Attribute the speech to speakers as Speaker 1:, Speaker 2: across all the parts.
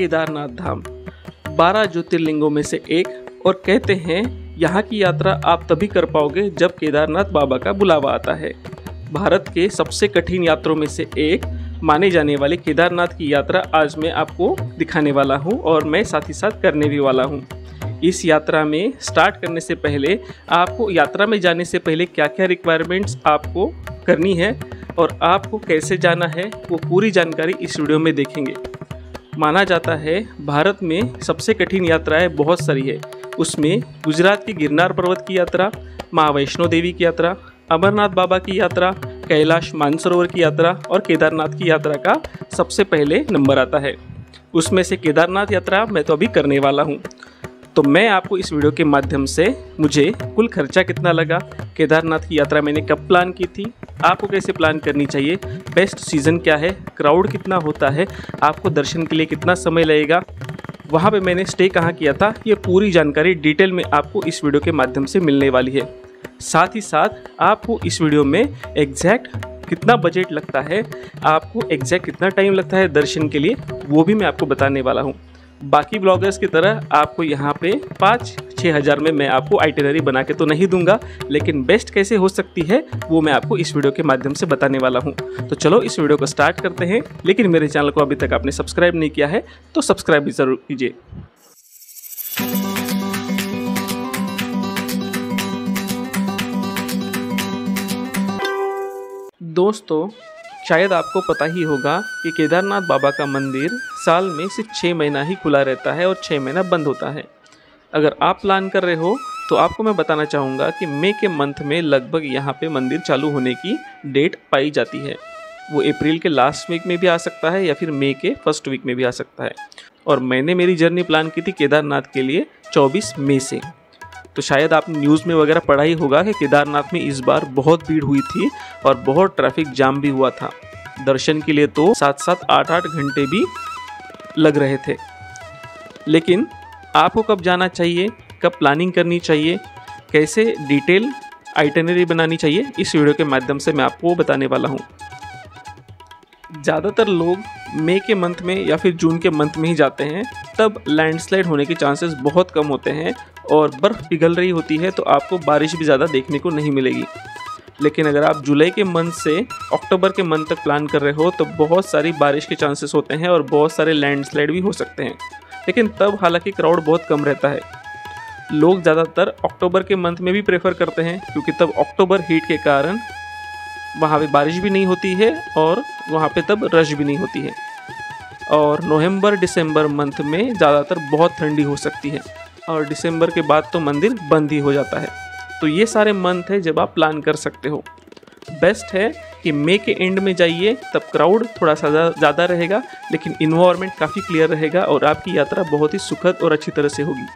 Speaker 1: केदारनाथ धाम 12 ज्योतिर्लिंगों में से एक, और कहते हैं यहाँ की यात्रा आप तभी कर पाओगे जब केदारनाथ बाबा का बुलावा आता है। भारत के सबसे कठिन यात्रों में से एक माने जाने वाले केदारनाथ की यात्रा आज मैं आपको दिखाने वाला हूँ और मैं साथ ही साथ करने भी वाला हूँ। इस यात्रा में स्टार्ट करने से पहले आपको यात्रा में जाने से पहले क्या क्या रिक्वायरमेंट्स आपको करनी है और आपको कैसे जाना है वो पूरी जानकारी इस वीडियो में देखेंगे। माना जाता है भारत में सबसे कठिन यात्राएं बहुत सारी है। उसमें गुजरात की गिरनार पर्वत की यात्रा, माँ वैष्णो देवी की यात्रा, अमरनाथ बाबा की यात्रा, कैलाश मानसरोवर की यात्रा और केदारनाथ की यात्रा का सबसे पहले नंबर आता है। उसमें से केदारनाथ यात्रा मैं तो अभी करने वाला हूँ। तो मैं आपको इस वीडियो के माध्यम से मुझे कुल खर्चा कितना लगा, केदारनाथ की यात्रा मैंने कब प्लान की थी, आपको कैसे प्लान करनी चाहिए, बेस्ट सीज़न क्या है, क्राउड कितना होता है, आपको दर्शन के लिए कितना समय लगेगा, वहाँ पे मैंने स्टे कहाँ किया था, ये पूरी जानकारी डिटेल में आपको इस वीडियो के माध्यम से मिलने वाली है। साथ ही साथ आपको इस वीडियो में एग्जैक्ट कितना बजट लगता है, आपको एग्जैक्ट कितना टाइम लगता है दर्शन के लिए, वो भी मैं आपको बताने वाला हूँ। बाकी ब्लॉगर्स की तरह आपको यहाँ पे 5-6 हज़ार में मैं आपको आइटिनरी बना के तो नहीं दूंगा, लेकिन बेस्ट कैसे हो सकती है वो मैं आपको इस वीडियो के माध्यम से बताने वाला हूँ। तो चलो इस वीडियो को स्टार्ट करते हैं। लेकिन मेरे चैनल को अभी तक आपने सब्सक्राइब नहीं किया है तो सब्सक्राइब भी ज़रूर कीजिए। दोस्तों, शायद आपको पता ही होगा कि केदारनाथ बाबा का मंदिर साल में सिर्फ 6 महीना ही खुला रहता है और 6 महीना बंद होता है। अगर आप प्लान कर रहे हो तो आपको मैं बताना चाहूँगा कि मई के मंथ में लगभग यहाँ पे मंदिर चालू होने की डेट पाई जाती है। वो अप्रैल के लास्ट वीक में भी आ सकता है या फिर मई के फर्स्ट वीक में भी आ सकता है। और मैंने मेरी जर्नी प्लान की थी केदारनाथ के लिए 24 मई से। तो शायद आपने न्यूज़ में वगैरह पढ़ा ही होगा कि केदारनाथ में इस बार बहुत भीड़ हुई थी और बहुत ट्रैफिक जाम भी हुआ था। दर्शन के लिए तो 7-7, 8-8 घंटे भी लग रहे थे। लेकिन आपको कब जाना चाहिए, कब प्लानिंग करनी चाहिए, कैसे डिटेल आइटिनरी बनानी चाहिए, इस वीडियो के माध्यम से मैं आपको बताने वाला हूँ। ज़्यादातर लोग मई के मंथ में या फिर जून के मंथ में ही जाते हैं, तब लैंडस्लाइड होने के चांसेस बहुत कम होते हैं और बर्फ़ पिघल रही होती है तो आपको बारिश भी ज़्यादा देखने को नहीं मिलेगी। लेकिन अगर आप जुलाई के मंथ से अक्टूबर के मंथ तक प्लान कर रहे हो तो बहुत सारी बारिश के चांसेस होते हैं और बहुत सारे लैंडस्लाइड भी हो सकते हैं। लेकिन तब हालांकि क्राउड बहुत कम रहता है। लोग ज़्यादातर अक्टूबर के मंथ में भी प्रेफर करते हैं क्योंकि तब अक्टूबर हीट के कारण वहाँ पे बारिश भी नहीं होती है और वहाँ पे तब रश भी नहीं होती है। और नवंबर दिसंबर मंथ में ज़्यादातर बहुत ठंडी हो सकती है और दिसंबर के बाद तो मंदिर बंद ही हो जाता है। तो ये सारे मंथ है जब आप प्लान कर सकते हो। बेस्ट है कि मई के एंड में जाइए, तब क्राउड थोड़ा सा ज़्यादा रहेगा लेकिन इन्वायरमेंट काफ़ी क्लियर रहेगा और आपकी यात्रा बहुत ही सुखद और अच्छी तरह से होगी।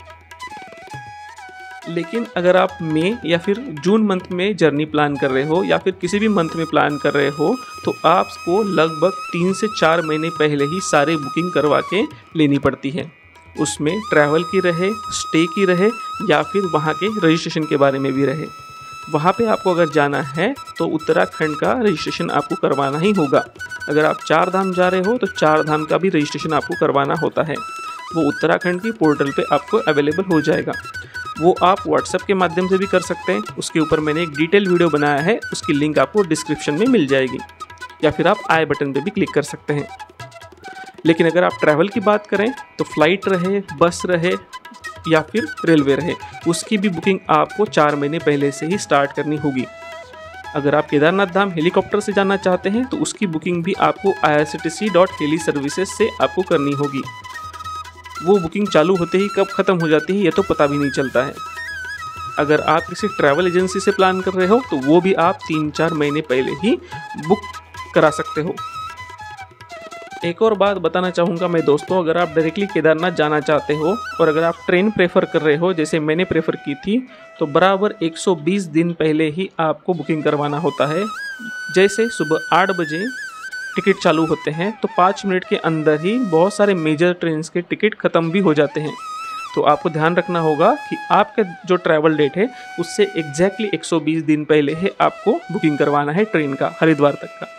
Speaker 1: लेकिन अगर आप मई या फिर जून मंथ में जर्नी प्लान कर रहे हो या फिर किसी भी मंथ में प्लान कर रहे हो तो आपको लगभग 3 से 4 महीने पहले ही सारे बुकिंग करवा के लेनी पड़ती है। उसमें ट्रैवल की रहे, स्टे की रहे या फिर वहाँ के रजिस्ट्रेशन के बारे में भी रहे। वहाँ पे आपको अगर जाना है तो उत्तराखंड का रजिस्ट्रेशन आपको करवाना ही होगा। अगर आप 4 धाम जा रहे हो तो 4 धाम का भी रजिस्ट्रेशन आपको करवाना होता है। वो उत्तराखंड की पोर्टल पे आपको अवेलेबल हो जाएगा। वो आप व्हाट्सएप के माध्यम से भी कर सकते हैं। उसके ऊपर मैंने एक डिटेल वीडियो बनाया है, उसकी लिंक आपको डिस्क्रिप्शन में मिल जाएगी या फिर आप आई बटन पे भी क्लिक कर सकते हैं। लेकिन अगर आप ट्रैवल की बात करें तो फ़्लाइट रहे, बस रहे या फिर रेलवे रहे, उसकी भी बुकिंग आपको 4 महीने पहले से ही स्टार्ट करनी होगी। अगर आप केदारनाथ धाम हेलीकॉप्टर से जाना चाहते हैं तो उसकी बुकिंग भी आपको irctc.heli-services से आपको करनी होगी। वो बुकिंग चालू होते ही कब ख़त्म हो जाती है ये तो पता भी नहीं चलता है। अगर आप किसी ट्रैवल एजेंसी से प्लान कर रहे हो तो वो भी आप 3-4 महीने पहले ही बुक करा सकते हो। एक और बात बताना चाहूँगा मैं दोस्तों, अगर आप डायरेक्टली केदारनाथ जाना चाहते हो और अगर आप ट्रेन प्रेफर कर रहे हो जैसे मैंने प्रेफर की थी तो बराबर 120 दिन पहले ही आपको बुकिंग करवाना होता है। जैसे सुबह 8 बजे टिकट चालू होते हैं तो 5 मिनट के अंदर ही बहुत सारे मेजर ट्रेन्स के टिकट ख़त्म भी हो जाते हैं। तो आपको ध्यान रखना होगा कि आपका जो ट्रैवल डेट है उससे एग्जैक्टली 120 दिन पहले ही आपको बुकिंग करवाना है ट्रेन का, हरिद्वार तक का।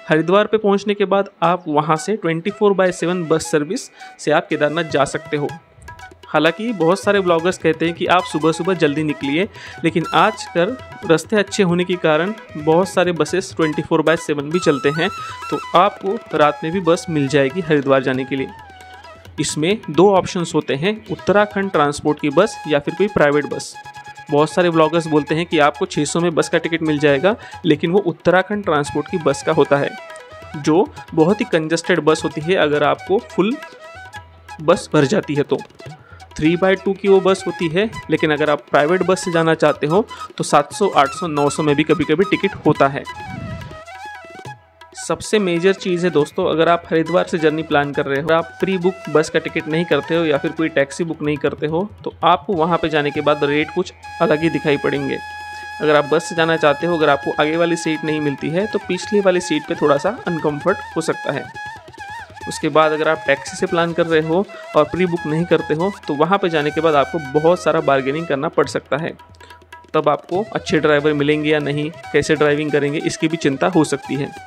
Speaker 1: हरिद्वार पे पहुंचने के बाद आप वहां से 24/7 बस सर्विस से आप केदारनाथ जा सकते हो। हालांकि बहुत सारे ब्लॉगर्स कहते हैं कि आप सुबह सुबह जल्दी निकलिए, लेकिन आजकल रास्ते अच्छे होने के कारण बहुत सारे बसेस 24/7 भी चलते हैं, तो आपको रात में भी बस मिल जाएगी हरिद्वार जाने के लिए। इसमें 2 ऑप्शंस होते हैं, उत्तराखंड ट्रांसपोर्ट की बस या फिर कोई प्राइवेट बस। बहुत सारे ब्लॉगर्स बोलते हैं कि आपको 600 में बस का टिकट मिल जाएगा, लेकिन वो उत्तराखंड ट्रांसपोर्ट की बस का होता है, जो बहुत ही कंजस्टेड बस होती है। अगर आपको फुल बस भर जाती है तो 3/2 की वो बस होती है, लेकिन अगर आप प्राइवेट बस से जाना चाहते हो तो 700, 800, 900 में भी कभी कभी टिकट होता है। सबसे मेजर चीज़ है दोस्तों, अगर आप हरिद्वार से जर्नी प्लान कर रहे हो, आप प्री बुक बस का टिकट नहीं करते हो या फिर कोई टैक्सी बुक नहीं करते हो, तो आपको वहाँ पे जाने के बाद रेट कुछ अलग ही दिखाई पड़ेंगे। अगर आप बस से जाना चाहते हो, अगर आपको आगे वाली सीट नहीं मिलती है तो पिछली वाली सीट पे थोड़ा सा अनकम्फर्ट हो सकता है। उसके बाद अगर आप टैक्सी से प्लान कर रहे हो और प्री बुक नहीं करते हो, तो वहाँ पे जाने के बाद आपको बहुत सारा बार्गेनिंग करना पड़ सकता है। तब आपको अच्छे ड्राइवर मिलेंगे या नहीं, कैसे ड्राइविंग करेंगे, इसकी भी चिंता हो सकती है।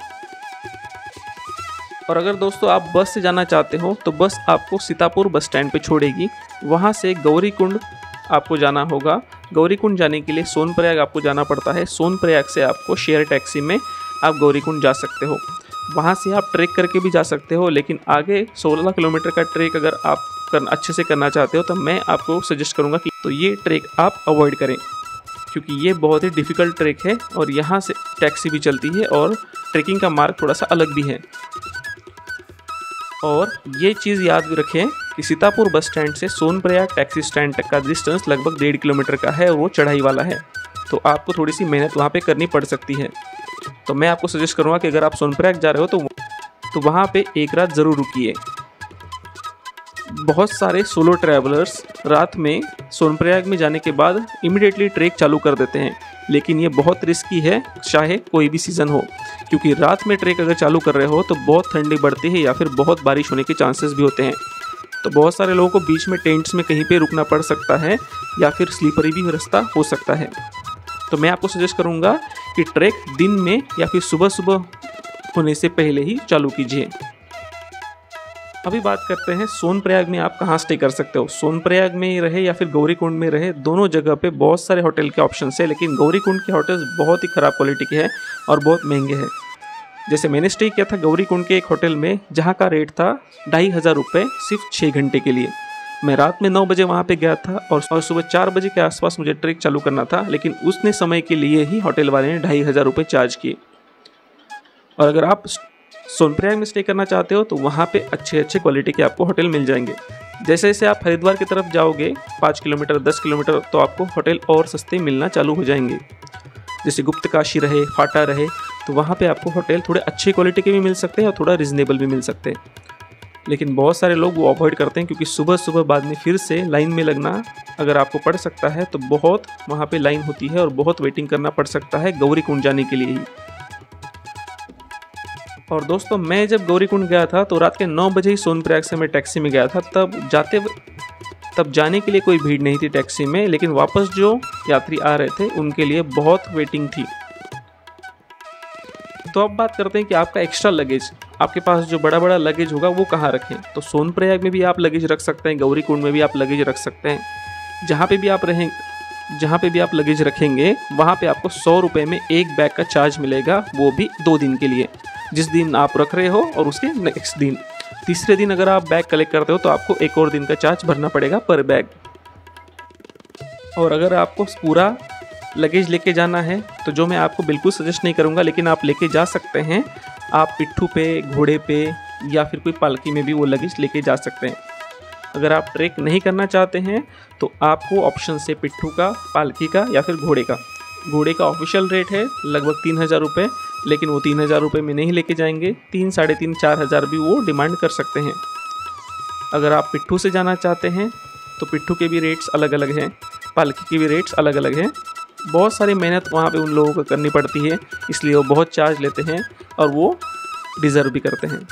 Speaker 1: और अगर दोस्तों आप बस से जाना चाहते हो तो बस आपको सीतापुर बस स्टैंड पे छोड़ेगी। वहाँ से गौरीकुंड आपको जाना होगा। गौरीकुंड जाने के लिए सोनप्रयाग आपको जाना पड़ता है। सोनप्रयाग से आपको शेयर टैक्सी में आप गौरीकुंड जा सकते हो। वहाँ से आप ट्रैक करके भी जा सकते हो, लेकिन आगे 16 किलोमीटर का ट्रैक अगर आप अच्छे से करना चाहते हो तो मैं आपको सजेस्ट करूँगा कि तो ये ट्रैक आप अवॉइड करें, क्योंकि ये बहुत ही डिफ़िकल्ट ट्रैक है और यहाँ से टैक्सी भी चलती है और ट्रैकिंग का मार्ग थोड़ा सा अलग भी है। और ये चीज़ याद भी रखें कि सीतापुर बस स्टैंड से सोनप्रयाग टैक्सी स्टैंड तक का डिस्टेंस लगभग 1.5 किलोमीटर का है और वो चढ़ाई वाला है, तो आपको थोड़ी सी मेहनत वहाँ पे करनी पड़ सकती है। तो मैं आपको सजेस्ट करूँगा कि अगर आप सोनप्रयाग जा रहे हो तो वहाँ पे एक रात ज़रूर रुकिए। बहुत सारे सोलो ट्रैवलर्स रात में सोनप्रयाग में जाने के बाद इमीडिएटली ट्रैक चालू कर देते हैं, लेकिन ये बहुत रिस्की है, चाहे कोई भी सीज़न हो, क्योंकि रात में ट्रैक अगर चालू कर रहे हो तो बहुत ठंडी बढ़ती है या फिर बहुत बारिश होने के चांसेस भी होते हैं। तो बहुत सारे लोगों को बीच में टेंट्स में कहीं पे रुकना पड़ सकता है या फिर स्लीपरी भी रास्ता हो सकता है। तो मैं आपको सजेस्ट करूँगा कि ट्रैक दिन में या फिर सुबह सुबह होने से पहले ही चालू कीजिए। अभी बात करते हैं सोनप्रयाग में आप कहाँ स्टे कर सकते हो। सोनप्रयाग में रहे या फिर गौरीकुंड में रहे, दोनों जगह पे बहुत सारे होटल के ऑप्शंस है, लेकिन गौरीकुंड के होटल्स बहुत ही ख़राब क्वालिटी के हैं और बहुत महंगे हैं। जैसे मैंने स्टे किया था गौरीकुंड के एक होटल में, जहाँ का रेट था 2,500 रुपये सिर्फ 6 घंटे के लिए। मैं रात में 9 बजे वहाँ पे गया था और सुबह 4 बजे के आसपास मुझे ट्रैक चालू करना था, लेकिन उसने समय के लिए ही होटल वाले ने 2,500 रुपये चार्ज किए। और अगर आप सोनप्रयाग में स्टे करना चाहते हो तो वहाँ पे अच्छे अच्छे क्वालिटी के आपको होटल मिल जाएंगे। जैसे जैसे आप हरिद्वार की तरफ जाओगे 5 किलोमीटर 10 किलोमीटर, तो आपको होटल और सस्ते मिलना चालू हो जाएंगे। जैसे गुप्तकाशी रहे, फाटा रहे, तो वहाँ पे आपको होटल थोड़े अच्छी क्वालिटी के भी मिल सकते हैं और थोड़ा रिजनेबल भी मिल सकते हैं। लेकिन बहुत सारे लोग वो अवॉइड करते हैं, क्योंकि सुबह सुबह बाद में फिर से लाइन में लगना अगर आपको पड़ सकता है तो बहुत वहाँ पे लाइन होती है और बहुत वेटिंग करना पड़ सकता है गौरीकुंड जाने के लिए ही। और दोस्तों मैं जब गौरीकुंड गया था तो रात के 9 बजे ही सोनप्रयाग से मैं टैक्सी में गया था। तब जाने के लिए कोई भीड़ नहीं थी टैक्सी में, लेकिन वापस जो यात्री आ रहे थे उनके लिए बहुत वेटिंग थी। तो अब बात करते हैं कि आपका एक्स्ट्रा लगेज, आपके पास जो बड़ा बड़ा लगेज होगा वो कहाँ रखें। तो सोनप्रयाग में भी आप लगेज रख सकते हैं, गौरीकुंड में भी आप लगेज रख सकते हैं। जहाँ पे भी आप लगेज रखेंगे वहाँ पे आपको 100 रुपये में एक बैग का चार्ज मिलेगा, वो भी 2 दिन के लिए। जिस दिन आप रख रहे हो और उसके नेक्स्ट दिन, तीसरे दिन अगर आप बैग कलेक्ट करते हो तो आपको एक और दिन का चार्ज भरना पड़ेगा पर बैग। और अगर आपको पूरा लगेज लेके जाना है तो जो मैं आपको बिल्कुल सजेस्ट नहीं करूँगा, लेकिन आप लेके जा सकते हैं, आप पिट्ठू पे, घोड़े पे या फिर कोई पालकी में भी वो लगेज लेके जा सकते हैं। अगर आप ट्रैक नहीं करना चाहते हैं तो आपको ऑप्शन से पिट्ठू का, पालकी का या फिर घोड़े का। घोड़े का ऑफिशियल रेट है लगभग 3,000 रुपये, लेकिन वो 3,000 रुपये में नहीं लेके जाएंगे, 3, 3,500, 4,000 भी वो डिमांड कर सकते हैं। अगर आप पिट्ठू से जाना चाहते हैं तो पिट्ठू के भी रेट्स अलग अलग हैं, पालकी के भी रेट्स अलग अलग हैं। बहुत सारी मेहनत वहाँ पे उन लोगों को करनी पड़ती है, इसलिए वो बहुत चार्ज लेते हैं और वो डिज़र्व भी करते हैं।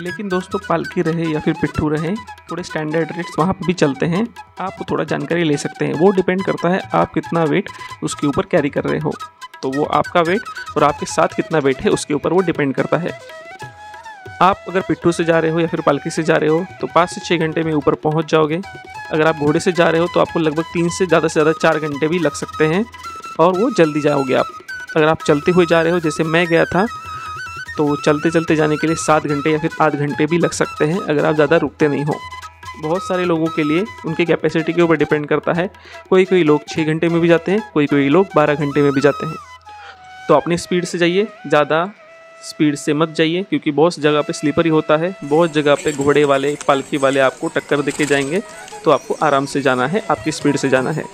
Speaker 1: लेकिन दोस्तों पालकी रहे या फिर पिट्ठू रहे, थोड़े स्टैंडर्ड रेट्स वहाँ पर भी चलते हैं। आप थोड़ा जानकारी ले सकते हैं। वो डिपेंड करता है आप कितना वेट उसके ऊपर कैरी कर रहे हो, तो वो आपका वेट और आपके साथ कितना वेट है उसके ऊपर वो डिपेंड करता है। आप अगर पिट्ठू से जा रहे हो या फिर पालकी से जा रहे हो तो 5 से 6 घंटे में ऊपर पहुंच जाओगे। अगर आप घोड़े से जा रहे हो तो आपको लगभग 3 से ज़्यादा 4 घंटे भी लग सकते हैं और वो जल्दी जाओगे आप। अगर आप चलते हुए जा रहे हो, जैसे मैं गया था, तो चलते चलते जाने के लिए 7 घंटे या फिर 8 घंटे भी लग सकते हैं अगर आप ज़्यादा रुकते नहीं हो। बहुत सारे लोगों के लिए उनके कैपेसिटी के ऊपर डिपेंड करता है। कोई लोग 6 घंटे में भी जाते हैं, कोई लोग 12 घंटे में भी जाते हैं। तो अपनी स्पीड से जाइए, ज़्यादा स्पीड से मत जाइए, क्योंकि बहुत जगह पे स्लीपर ही होता है। बहुत जगह पे घोड़े वाले, पालकी वाले आपको टक्कर देके जाएंगे, तो आपको आराम से जाना है, आपकी स्पीड से जाना है।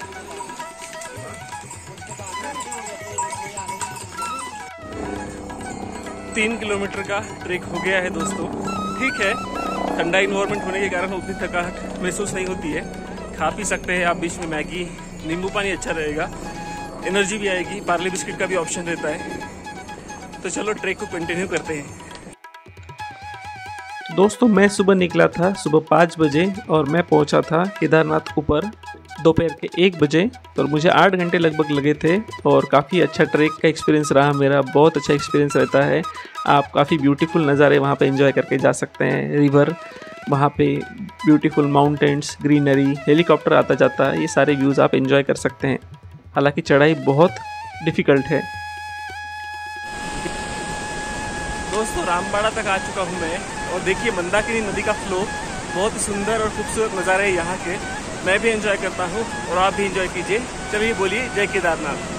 Speaker 1: 3 किलोमीटर का ट्रैक हो गया है दोस्तों। ठीक है, ठंडा इन्वायरमेंट होने के कारण उतनी थकावट महसूस नहीं होती है। खा पी सकते हैं आप बीच में मैगी, नींबू पानी अच्छा रहेगा, एनर्जी भी आएगी। पार्ले बिस्किट का भी ऑप्शन रहता है। तो चलो ट्रैक को कंटिन्यू करते हैं। तो दोस्तों मैं सुबह निकला था, सुबह 5 बजे, और मैं पहुंचा था केदारनाथ ऊपर दोपहर के 1 बजे। तो मुझे 8 घंटे लगभग लगे थे और काफ़ी अच्छा ट्रैक का एक्सपीरियंस रहा मेरा। बहुत अच्छा एक्सपीरियंस रहता है। आप काफ़ी ब्यूटीफुल नज़ारे वहाँ पे एंजॉय करके जा सकते हैं। रिवर, वहाँ पे ब्यूटीफुल माउंटेन्स, ग्रीनरी, हेलीकॉप्टर आता जाता है, ये सारे व्यूज़ आप एंजॉय कर सकते हैं। हालांकि चढ़ाई बहुत डिफ़िकल्ट है। दोस्तों रामबाड़ा तक आ चुका हूँ मैं, और देखिए मंदाकिनी नदी का फ्लो, बहुत ही सुंदर और खूबसूरत नज़ारे हैं यहाँ के। मैं भी एंजॉय करता हूँ और आप भी एंजॉय कीजिए। चलिए बोलिए जय केदारनाथ।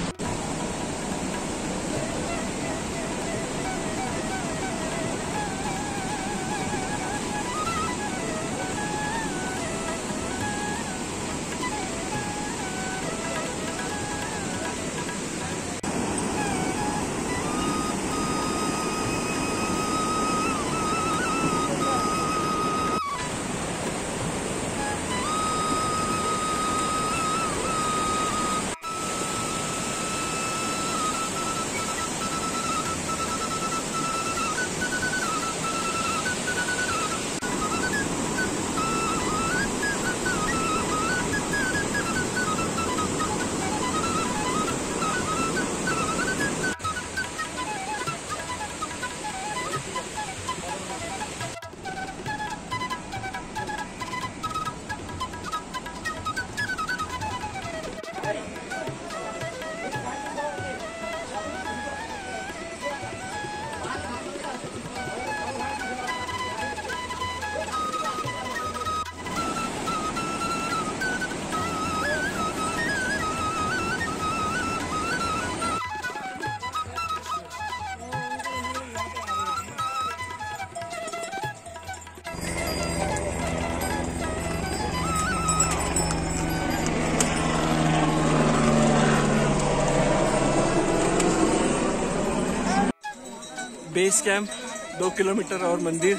Speaker 1: बेस कैंप 2 किलोमीटर और मंदिर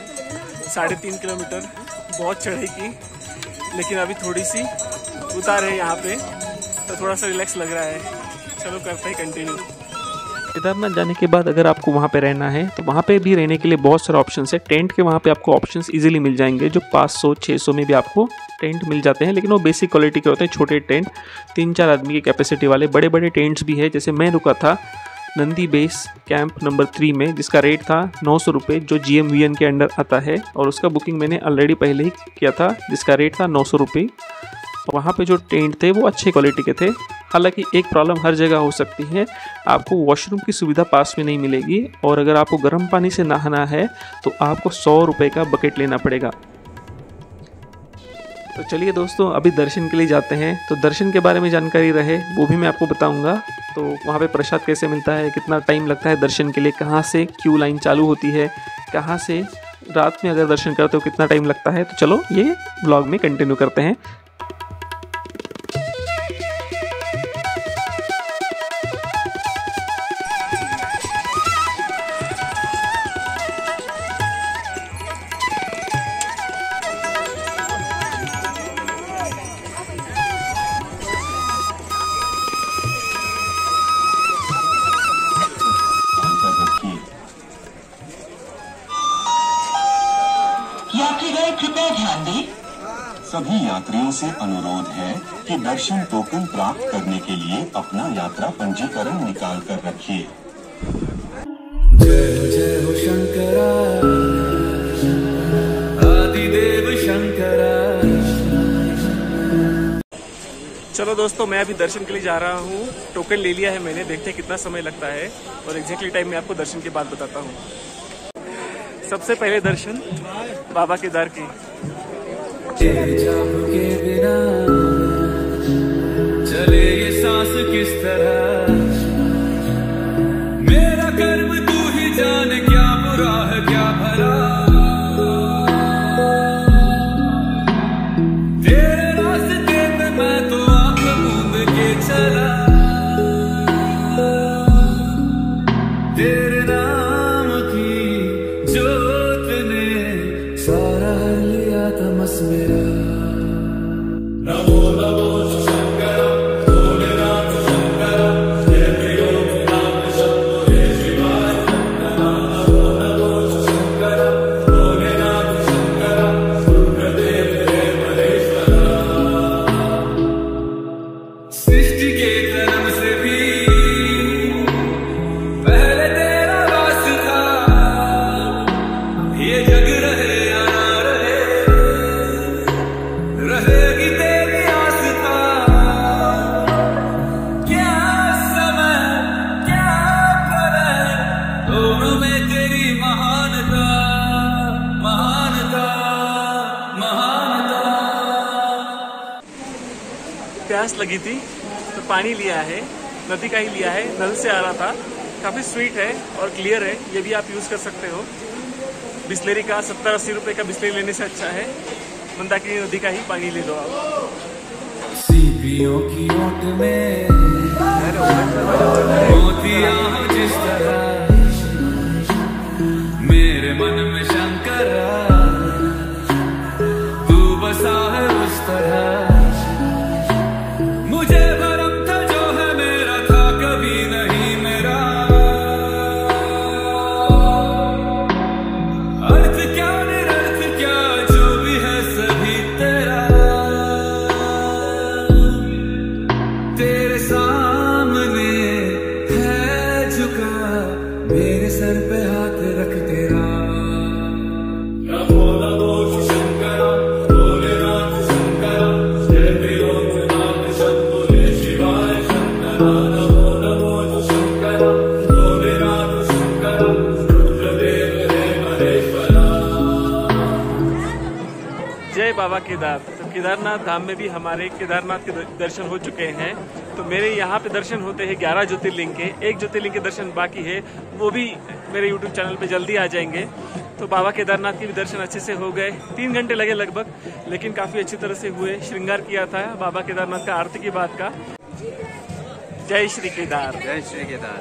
Speaker 1: 3.5 किलोमीटर। बहुत चढ़ाई की, लेकिन अभी थोड़ी सी उतार है यहाँ पे, तो थोड़ा सा रिलैक्स लग रहा है। चलो करते हैं कंटिन्यू। केदारनाथ जाने के बाद अगर आपको वहाँ पे रहना है तो वहाँ पे भी रहने के लिए बहुत सारे ऑप्शंस है। टेंट के वहाँ पे आपको ऑप्शंस इजीली मिल जाएंगे, जो 500-600 में भी आपको टेंट मिल जाते हैं, लेकिन वो बेसिक क्वालिटी के होते हैं। छोटे टेंट 3-4 आदमी की कैपेसिटी वाले। बड़े बड़े टेंट्स भी है, जैसे मैं रुका था नंदी बेस कैंप नंबर 3 में, जिसका रेट था 900 रुपये, जो GMVN के अंडर आता है, और उसका बुकिंग मैंने ऑलरेडी पहले ही किया था, जिसका रेट था 900 रुपये। वहाँ पे जो टेंट थे वो अच्छे क्वालिटी के थे। हालांकि एक प्रॉब्लम हर जगह हो सकती है, आपको वॉशरूम की सुविधा पास में नहीं मिलेगी, और अगर आपको गर्म पानी से नहाना है तो आपको 100 रुपये का बकेट लेना पड़ेगा। तो चलिए दोस्तों अभी दर्शन के लिए जाते हैं। तो दर्शन के बारे में जानकारी रहे वो भी मैं आपको बताऊंगा। तो वहाँ पे प्रसाद कैसे मिलता है, कितना टाइम लगता है दर्शन के लिए, कहाँ से क्यू लाइन चालू होती है, कहाँ से रात में अगर दर्शन करते हो कितना टाइम लगता है। तो चलो ये ब्लॉग में कंटिन्यू करते हैं।
Speaker 2: सभी यात्रियों से अनुरोध है कि दर्शन टोकन प्राप्त करने के लिए अपना यात्रा पंजीकरण निकाल कर रखिए।
Speaker 3: जय जय हो शंकरा, आदिदेव शंकरा।
Speaker 1: चलो दोस्तों, मैं अभी दर्शन के लिए जा रहा हूँ। टोकन ले लिया है मैंने, देखते हैं कितना समय लगता है और एग्जैक्टली टाइम मैं आपको दर्शन के बाद बताता हूँ। सबसे पहले दर्शन बाबा केदार की।
Speaker 3: के बिना चले ये सांस किस तरह, मेरा कर्म तू ही जाने, क्या बुरा है क्या भला। तेरे रास्ते पे मैं तो आंख मूंद के चला, तेरे नाम की जोत ने सारा लिया तमस मेरा। नमो नमो शंकर भोलेनाथ शंकर, जय प्रियो नाम शंभो जय शिवाय। नमो नमो शंकर भोलेनाथ शंकर, रुद्रदेव जय महेश्वरा। सृष्टि के जन्म से भी पहले तेरा वास था, ये जग रहे या ना रहे, रहेगी तेरी आस्था। क्या समय क्या प्रलय, दोनों में तेरी महानता महानता महानता।
Speaker 1: प्यास लगी थी तो पानी लिया है, नदी का ही लिया है, नल से आ रहा था। काफ़ी स्वीट है और क्लियर है, ये भी आप यूज़ कर सकते हो। बिस्लेरी का 70-80 रुपए का बिस्लेरी लेने से अच्छा है मंदाकिनी नदी का ही पानी ले लो आप।
Speaker 3: सीपियों की ओट में मोतियां हो जिस तरह, मेरे मन में शंकरा तू बसा है उस तरह। मुझे भरम था जो है मेरा था कभी नहीं मेरा, अर्थ क्या निरर्थ क्या जो भी है सभी तेरा। तेरे सामने है झुका, मेरे सर पे हाथ रख तेरा। नमो नमो शंकर भोलेनाथ शंकर, जय प्रियो नाम शंभो जय शिवाय। नमो नमो शंकर भोलेनाथ शंकर, रुद्रदेव जय महेश्वरा।
Speaker 1: जय बाबा केदार। तो केदारनाथ धाम में भी हमारे केदारनाथ के दर्शन हो चुके हैं। तो मेरे यहाँ पे दर्शन होते हैं 11 ज्योतिर्लिंग के, एक ज्योतिर्लिंग के दर्शन बाकी है, वो भी मेरे YouTube चैनल पे जल्दी आ जाएंगे। तो बाबा केदारनाथ के भी दर्शन अच्छे से हो गए, 3 घंटे लगे लगभग, लेकिन काफ़ी अच्छी तरह से हुए। श्रृंगार किया था बाबा केदारनाथ का आरती के बाद का। जय श्री केदार।
Speaker 4: जय श्री केदार।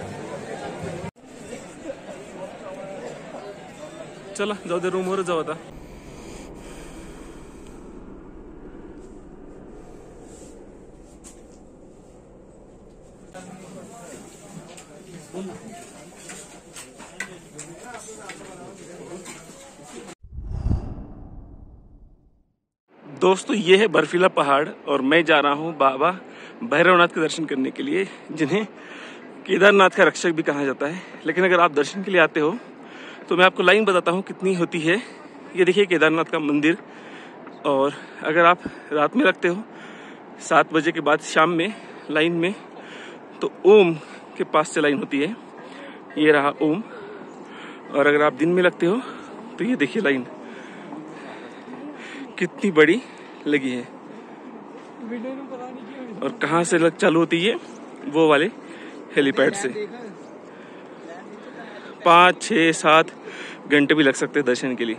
Speaker 1: चला जाऊ दे, रूमवर जाऊ आता। दोस्तों, ये है बर्फीला पहाड़ और मैं जा रहा हूँ बाबा भैरवनाथ के दर्शन करने के लिए, जिन्हें केदारनाथ का रक्षक भी कहा जाता है। लेकिन अगर आप दर्शन के लिए आते हो तो मैं आपको लाइन बताता हूँ कितनी होती है। ये देखिए केदारनाथ का मंदिर, और अगर आप रात में लगते हो 7 बजे के बाद शाम में लाइन में, तो ओम के पास से लाइन होती है। ये रहा ओम। और अगर आप दिन में लगते हो तो ये देखिए लाइन कितनी बड़ी लगी है। और कहाँ से चालू होती है, वो वाले हेलीपैड से। 5, 6, 7 घंटे भी लग सकते हैं दर्शन के लिए।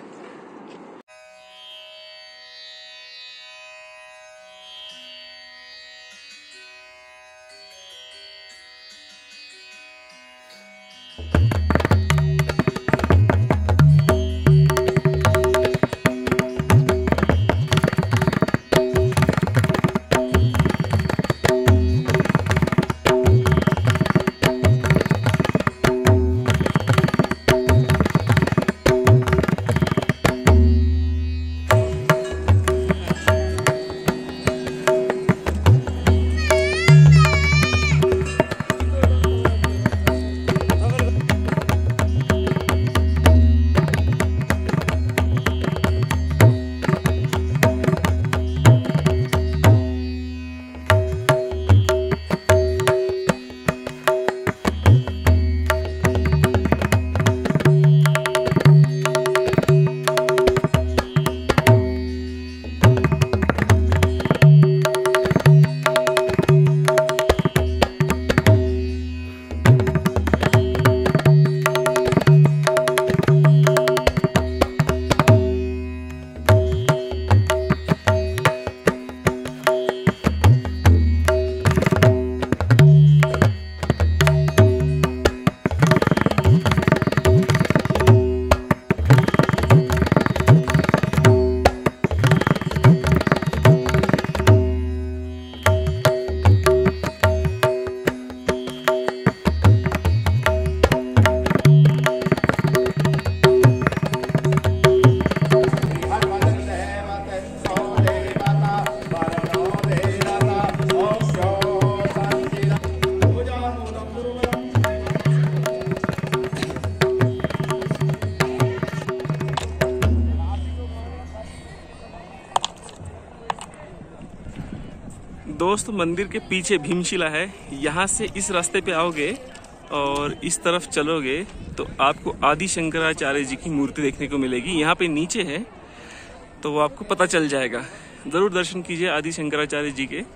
Speaker 1: दोस्त मंदिर के पीछे भीमशिला है। यहाँ से इस रास्ते पे आओगे और इस तरफ चलोगे तो आपको आदि शंकराचार्य जी की मूर्ति देखने को मिलेगी। यहाँ पे नीचे है तो वो आपको पता चल जाएगा। जरूर दर्शन कीजिए आदि शंकराचार्य जी के।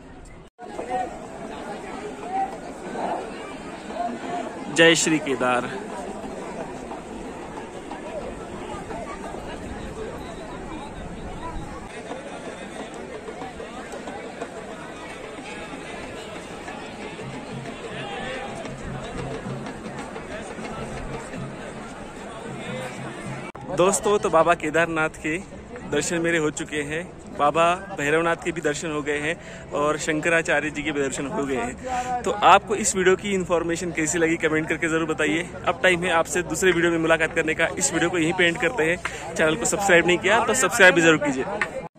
Speaker 1: जय श्री केदार। दोस्तों तो बाबा केदारनाथ के दर्शन मेरे हो चुके हैं, बाबा भैरवनाथ के भी दर्शन हो गए हैं और शंकराचार्य जी के भी दर्शन हो गए हैं। तो आपको इस वीडियो की इन्फॉर्मेशन कैसी लगी कमेंट करके जरूर बताइए। अब टाइम है आपसे दूसरे वीडियो में मुलाकात करने का। इस वीडियो को यहीं पे एंड करते हैं। चैनल को सब्सक्राइब नहीं किया तो सब्सक्राइब भी जरूर कीजिए।